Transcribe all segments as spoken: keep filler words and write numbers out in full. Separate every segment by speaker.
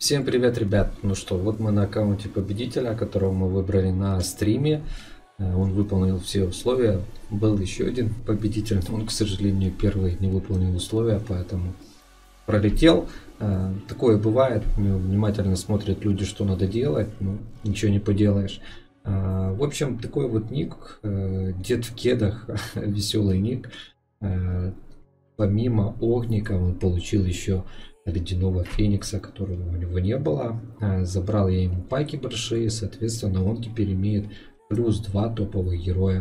Speaker 1: Всем привет, ребят! Ну что, вот мы на аккаунте победителя, которого мы выбрали на стриме. Он выполнил все условия. Был еще один победитель, но он, к сожалению, первый не выполнил условия, поэтому пролетел. Такое бывает. Внимательно смотрят люди, что надо делать. Ну, ничего не поделаешь. В общем, такой вот ник. Дед в кедах. Веселый ник. Помимо огника он получил еще ледяного феникса, которого у него не было. Забрал я ему пайки большие, соответственно он теперь имеет плюс два топовых героя.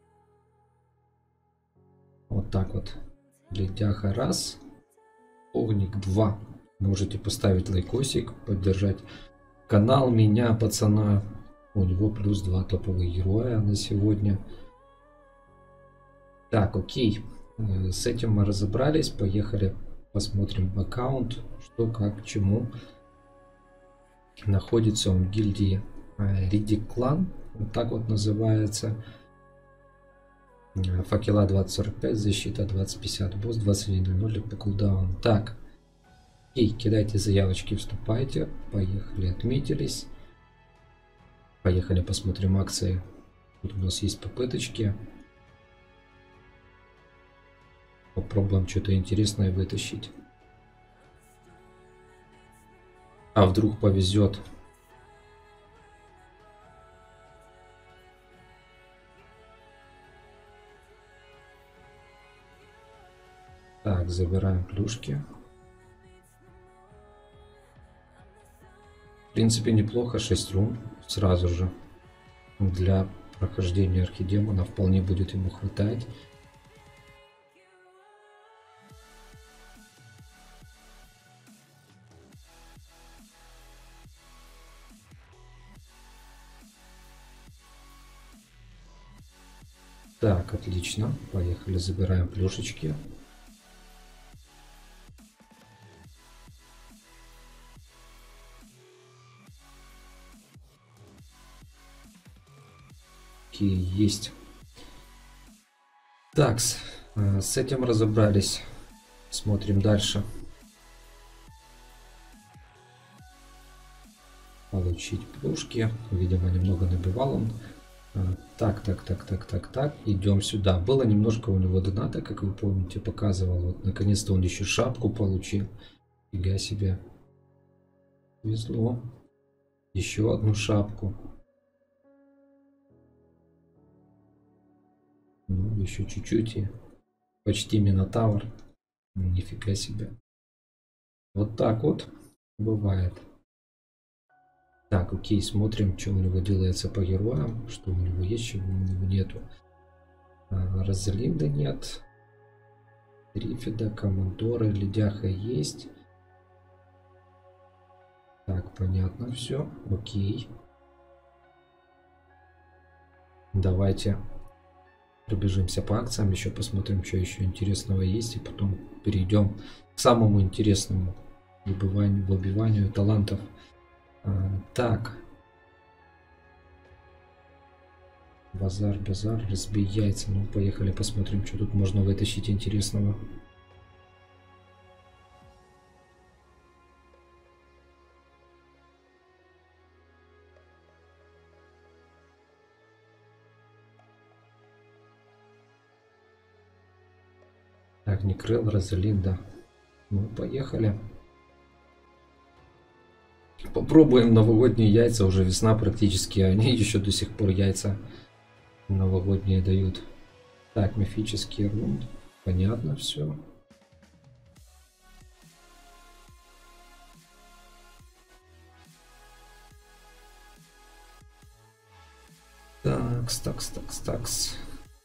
Speaker 1: Вот так вот. Ледяха раз, огник два. Можете поставить лайкосик, поддержать канал, меня, пацана. У него плюс два топовых героя на сегодня. Так, окей. С этим мы разобрались. Поехали. Посмотрим аккаунт, что, как, к чему. Находится он в гильдии Ридик Клан. Вот так вот называется. Факела двадцать сорок пять, защита двадцать пятьдесят, босс двадцать один ноль ноль по кулдауну. Так. Окей, кидайте заявочки, вступайте. Поехали, отметились. Поехали, посмотрим акции. Тут у нас есть попыточки. Попробуем что-то интересное вытащить. А вдруг повезет. Так, забираем плюшки. В принципе, неплохо. шесть рун сразу же. Для прохождения архидемона вполне будет ему хватать. Так, отлично. Поехали, забираем плюшечки. Окей, есть. Так, с, с этим разобрались. Смотрим дальше. Получить плюшки. Видимо, немного набивал он. Так, так, так, так, так, так. Идем сюда. Было немножко у него доната, как вы помните, показывал. Вот, наконец-то он еще шапку получил. Фига себе. Повезло. Еще одну шапку. Ну, еще чуть-чуть и почти Минотавр. Нифига себе. Вот так вот бывает. Так, окей, смотрим, что у него делается по героям. Что у него есть, чего у него нету. А, Розалинда нет. Трифида, Командора, Ледяха есть. Так, понятно все. Окей. Давайте пробежимся по акциям. Еще посмотрим, что еще интересного есть. И потом перейдем к самому интересному. Выбиванию, выбиванию талантов. А, так. Базар, базар, разбей яйца. Ну, поехали посмотрим, что тут можно вытащить интересного. Так, Некрел, Розалинда. Ну, поехали. Попробуем новогодние яйца. Уже весна практически, а они еще до сих пор яйца новогодние дают. Так, мифический рунд. Понятно все. Такс, такс, такс, такс.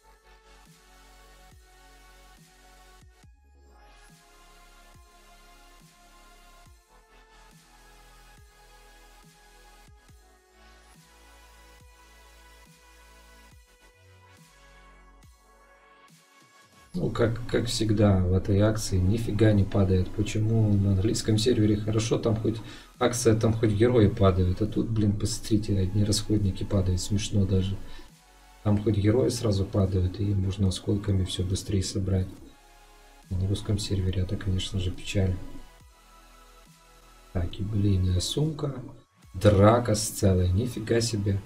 Speaker 1: Ну, как, как всегда в этой акции нифига не падает. Почему на английском сервере хорошо, там хоть акция, там хоть герои падают. А тут, блин, посмотрите, одни расходники падают. Смешно даже. Там хоть герои сразу падают, и можно осколками все быстрее собрать. На русском сервере это, конечно же, печаль. Так, юбилейная сумка. Дракос целая, нифига себе.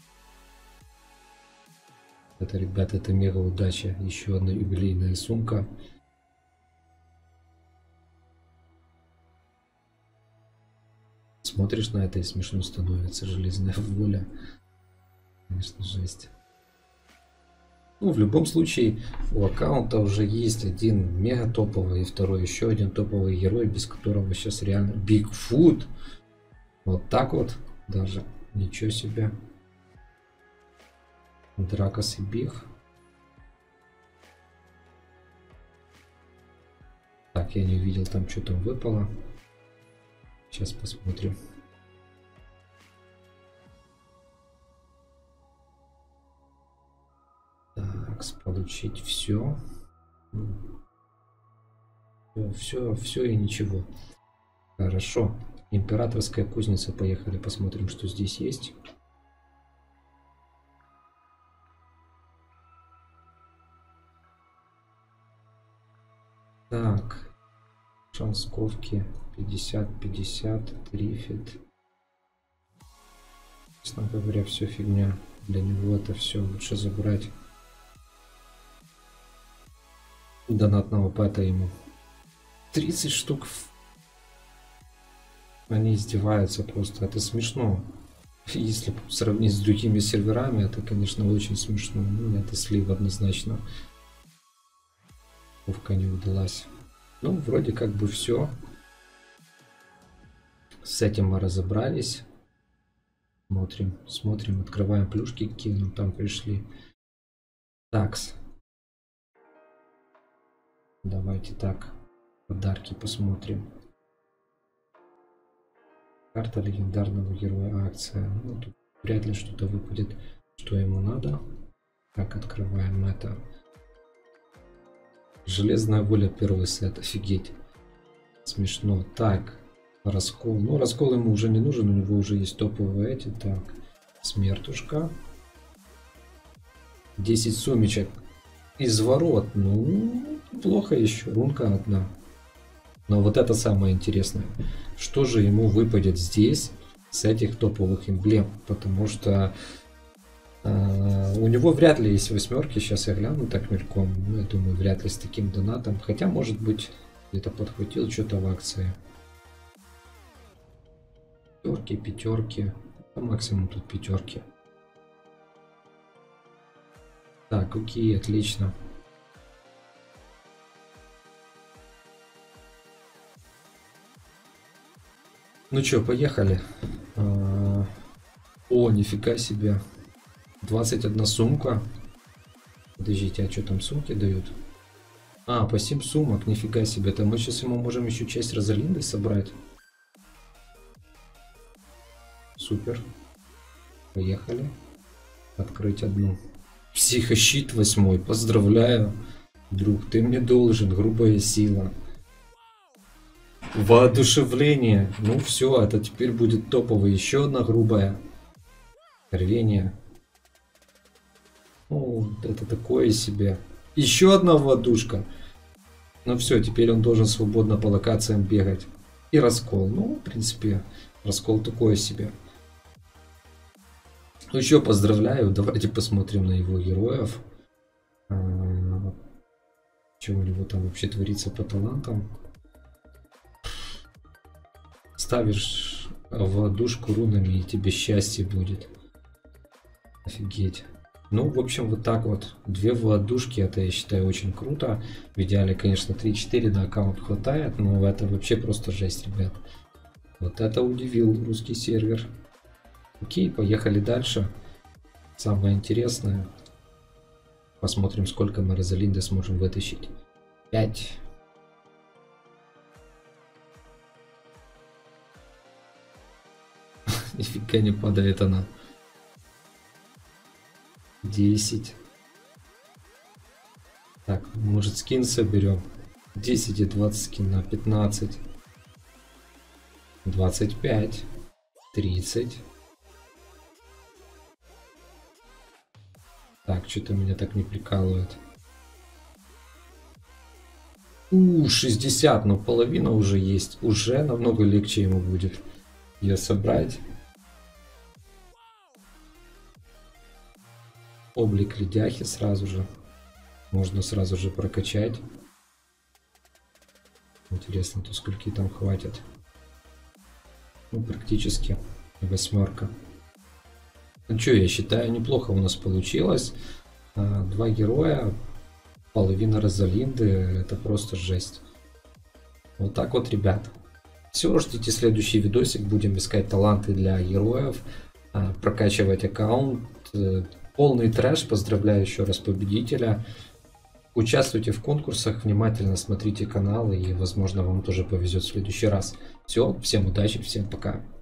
Speaker 1: Это, ребята, это мега удача. Еще одна юбилейная сумка. Смотришь на это и смешно становится. Железная воля. Конечно, жесть. Ну, в любом случае, у аккаунта уже есть один мега топовый и второй еще один топовый герой, без которого сейчас реально Бигфут. Вот так вот даже. Ничего себе. Дракос и Биг. Так, я не увидел, там что там выпало. Сейчас посмотрим. Так, получить все. Все, все и ничего. Хорошо. Императорская кузница. Поехали, посмотрим, что здесь есть. Так. Шансковки пятьдесят пятьдесят. Трифит. Честно говоря, все фигня. Для него это все лучше забрать. Донатного пэта ему. тридцать штук. Они издеваются просто. Это смешно. Если сравнить с другими серверами, это, конечно, очень смешно. Ну, это слив однозначно. Ковка не удалась. Ну, вроде как бы все. С этим мы разобрались. Смотрим, смотрим, открываем плюшки, какие нам там пришли. Такс. Давайте так. Подарки посмотрим. Карта легендарного героя, акция. Ну, тут вряд ли что-то выпадет, что ему надо. Так, открываем это. Железная воля, первый сет. Офигеть. Смешно. Так, раскол. Ну, раскол ему уже не нужен, у него уже есть топовые эти. Так, смертушка. десять сумечек. Изворот. Ну, плохо еще. Рунка одна. Но вот это самое интересное. Что же ему выпадет здесь с этих топовых эмблем? Потому что э, у него вряд ли есть восьмерки. Сейчас я гляну так мельком. Ну, я думаю, вряд ли с таким донатом. Хотя, может быть, где-то подхватил что-то в акции. Пятерки, пятерки. По максимум тут пятерки. Так, окей, отлично. Ну что, поехали. О, нифига себе. двадцать одна сумка. Подождите, а что там сумки дают? А, по семь сумок, нифига себе. Это мы сейчас ему можем еще часть Розалинды собрать. Супер. Поехали. Открыть одну. Психощит восьмой. Поздравляю. Друг, ты мне должен. Грубая сила. Воодушевление. Ну все, это теперь будет топовый. Еще одна грубая. Рвение. О, это такое себе. Еще одна воодушка. Ну все, теперь он должен свободно по локациям бегать. И раскол. Ну, в принципе, раскол такое себе. Ну еще поздравляю. Давайте посмотрим на его героев. А, что у него там вообще творится по талантам. Ставишь воодушку рунами, и тебе счастье будет. Офигеть. Ну, в общем, вот так вот. Две воодушки, это, я считаю, очень круто. В идеале, конечно, три-четыре на аккаунт хватает, но это вообще просто жесть, ребят. Вот это удивил русский сервер. Окей, поехали дальше. Самое интересное. Посмотрим, сколько мы Розалинды сможем вытащить. пять. Нифига не падает она. десять. Так, может скин соберем. десять и двадцать скина. пятнадцать. двадцать пять. тридцать. Так, что-то меня так не прикалывает. У, шестьдесят, но половина уже есть. Уже намного легче ему будет ее собрать. Облик ледяхи сразу же. Можно сразу же прокачать. Интересно, то скольки там хватит. Ну, практически восьмерка. Ну что, я считаю, неплохо у нас получилось. Два героя, половина Розалинды, это просто жесть. Вот так вот, ребят. Все, ждите следующий видосик. Будем искать таланты для героев, прокачивать аккаунт. Полный трэш. Поздравляю еще раз победителя. Участвуйте в конкурсах, внимательно смотрите канал, и, возможно, вам тоже повезет в следующий раз. Все, всем удачи, всем пока.